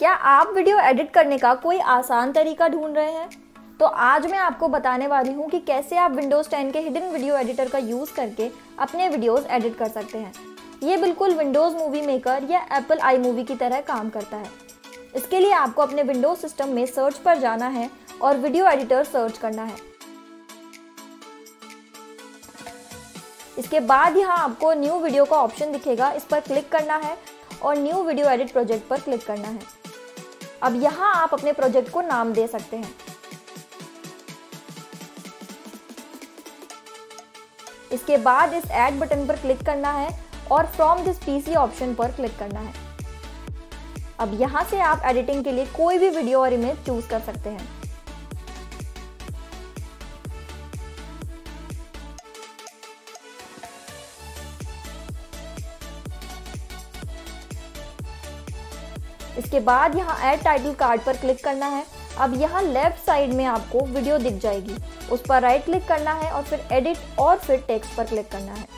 क्या आप video edit करने का कोई आसान तरीका ढूंढ रहे हैं? तो आज मैं आपको बताने वाली हूँ कि कैसे आप विंडोज़ 10 के हिडन वीडियो एडिटर का यूज़ करके अपने वीडियोस एडिट कर सकते हैं। ये बिल्कुल विंडोज़ मूवी मेकर या एप्पल आई मूवी की तरह काम करता है। इसके लिए आपको अपने विंडोज़ सिस्टम में सर्च पर जाना है और वीडियो एडिटर सर्च करना है। इसके बाद यहाँ आपको न्यू वीडियो का ऑप्शन दिखेगा, इस पर क्लिक करना है और न्यू वीडियो एडिट प्रोजेक्ट पर क्लिक करना है। अब यहाँ आप अपने प्रोजेक्ट को नाम दे सकते हैं। इसके बाद इस ऐड बटन पर क्लिक करना है और फ्रॉम दिस पीसी ऑप्शन पर क्लिक करना है। अब यहाँ से आप एडिटिंग के लिए कोई भी वीडियो और इमेज चूज कर सकते हैं। इसके बाद यहाँ ऐड टाइटल कार्ड पर क्लिक करना है। अब यहाँ लेफ्ट साइड में आपको वीडियो दिख जाएगी, उस पर राइट क्लिक करना है और फिर एडिट और फिर टेक्स्ट पर क्लिक करना है।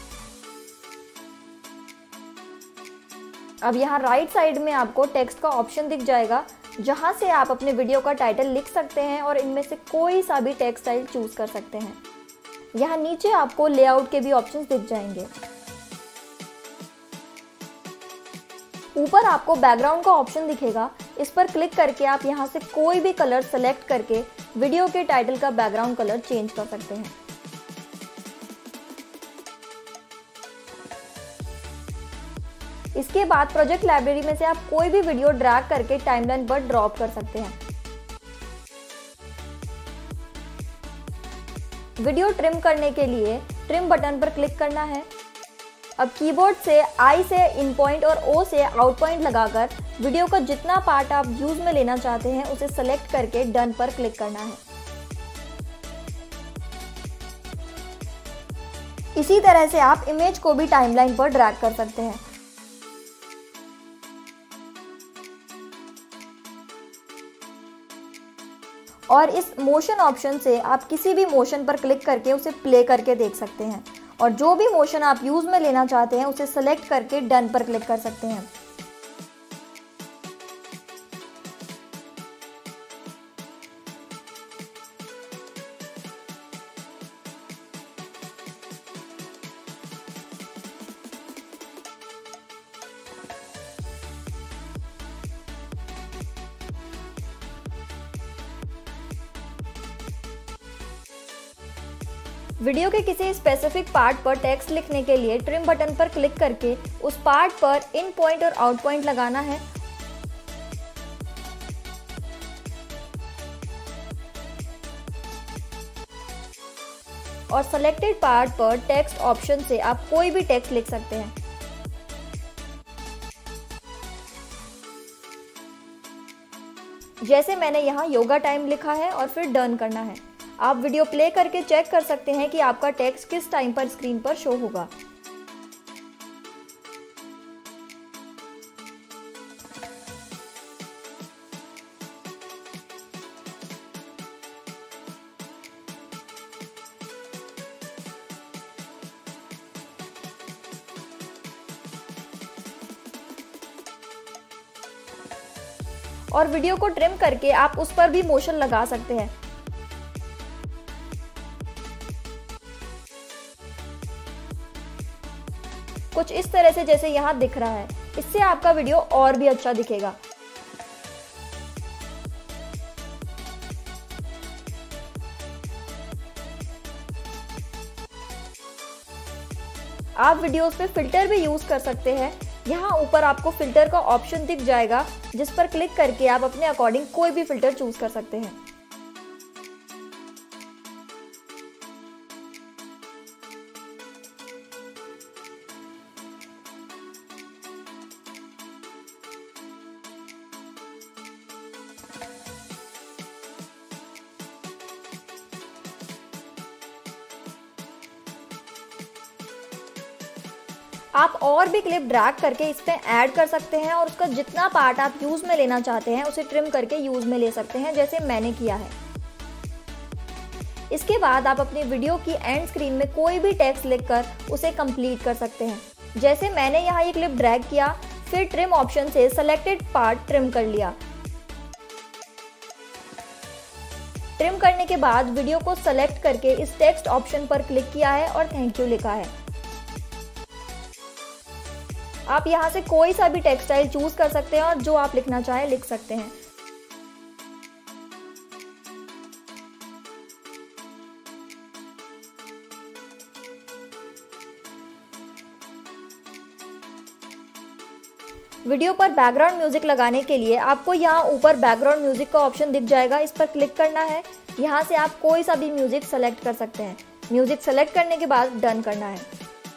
अब यहाँ राइट साइड में आपको टेक्स्ट का ऑप्शन दिख जाएगा, जहाँ से आप अपने वीडियो का टाइटल लिख सकते हैं और इनमें से कोई सा भी टेक्स्ट स्टाइल चूज कर सकते हैं। यहाँ नीचे आपको लेआउट के भी ऑप्शंस दिख जाएंगे। ऊपर आपको बैकग्राउंड का ऑप्शन दिखेगा, इस पर क्लिक करके आप यहाँ से कोई भी कलर सेलेक्ट करके वीडियो के टाइटल का बैकग्राउंड कलर चेंज कर सकते हैं। इसके बाद प्रोजेक्ट लाइब्रेरी में से आप कोई भी वीडियो ड्रैग करके टाइमलाइन पर ड्रॉप कर सकते हैं। वीडियो ट्रिम करने के लिए ट्रिम बटन पर क्लिक करना है। अब कीबोर्ड से आई से इन पॉइंट और ओ से आउट पॉइंट लगाकर वीडियो का जितना पार्ट आप यूज में लेना चाहते हैं उसे सेलेक्ट करके डन पर क्लिक करना है। इसी तरह से आप इमेज को भी टाइमलाइन पर ड्रैग कर सकते हैं। और इस मोशन ऑप्शन से आप किसी भी मोशन पर क्लिक करके उसे प्ले करके देख सकते हैं और जो भी मोशन आप यूज में लेना चाहते हैं उसे सेलेक्ट करके डन पर क्लिक कर सकते हैं। वीडियो के किसी स्पेसिफिक पार्ट पर टेक्स्ट लिखने के लिए ट्रिम बटन पर क्लिक करके उस पार्ट पर इन पॉइंट और आउट पॉइंट लगाना है। और सेलेक्टेड पार्ट पर टेक्स्ट ऑप्शन से आप कोई भी टेक्स्ट लिख सकते हैं। जैसे मैंने यहाँ योगा टाइम लिखा है और फिर डन करना है। आप वीडियो प्ले करके चेक कर सकते हैं कि आपका टेक्स्ट किस टाइम पर स्क्रीन पर शो होगा। और वीडियो को ट्रिम करके आप उस पर भी मोशन लगा सकते हैं। कुछ इस तरह से जैसे यहाँ दिख रहा है, इससे आपका वीडियो और भी अच्छा दिखेगा। आप वीडियोस पे फिल्टर भी यूज कर सकते हैं। यहाँ ऊपर आपको फिल्टर का ऑप्शन दिख जाएगा, जिस पर क्लिक करके आप अपने अकॉर्डिंग कोई भी फिल्टर चूज कर सकते हैं। आप और भी क्लिप ड्रैग करके इस पे ऐड कर सकते हैं और उसका जितना पार्ट आप यूज में लेना चाहते हैं उसे ट्रिम करके यूज में ले सकते हैं, जैसे मैंने किया है। इसके बाद आप अपनी वीडियो की एंड स्क्रीन में कोई भी टेक्स्ट लिखकर उसे कंप्लीट कर सकते हैं। जैसे मैंने यहाँ ये क्लिप ड्रैग किया, फिर ट्रिम ऑप्शन से सेलेक्टेड पार्ट ट्रिम कर लिया। ट्रिम करने के बाद वीडियो को सेलेक्ट करके इस टेक्स्ट ऑप्शन पर क्लिक किया है और थैंक यू लिखा है। आप यहाँ से कोई सा भी टेक्स्ट स्टाइल चूज कर सकते हैं और जो आप लिखना चाहें लिख सकते हैं। वीडियो पर बैकग्राउंड म्यूजिक लगाने के लिए आपको यहाँ ऊपर बैकग्राउंड म्यूजिक का ऑप्शन दिख जाएगा, इस पर क्लिक करना है। यहाँ से आप कोई सा भी म्यूजिक सेलेक्ट कर सकते हैं। म्यूजिक सेलेक्ट करने के बाद डन करना है।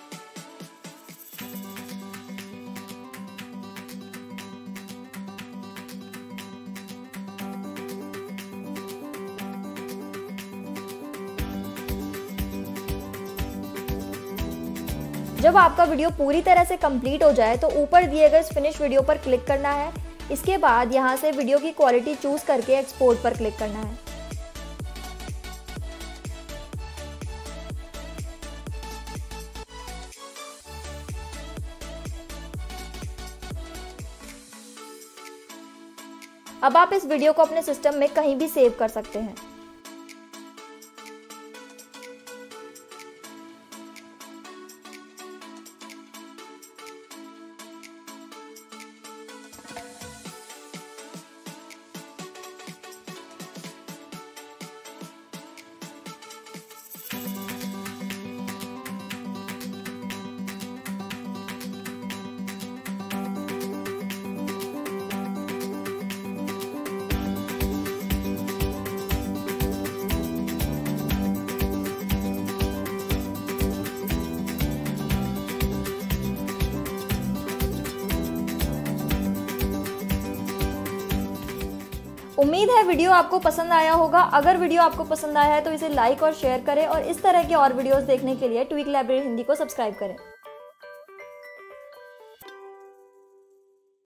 जब आपका वीडियो पूरी तरह से कंप्लीट हो जाए तो ऊपर दिए गए इस फिनिश वीडियो पर क्लिक करना है। इसके बाद यहाँ से वीडियो की क्वालिटी चूज करके एक्सपोर्ट पर क्लिक करना है। अब आप इस वीडियो को अपने सिस्टम में कहीं भी सेव कर सकते हैं। उम्मीद है वीडियो आपको पसंद आया होगा। अगर वीडियो आपको पसंद आया है तो इसे लाइक और शेयर करें और इस तरह के और वीडियोस देखने के लिए ट्विक लाइब्रेरी हिंदी को सब्सक्राइब करें।